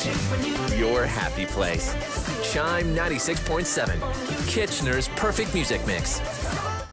Your happy place. Chime 96.7, Kitchener's perfect music mix.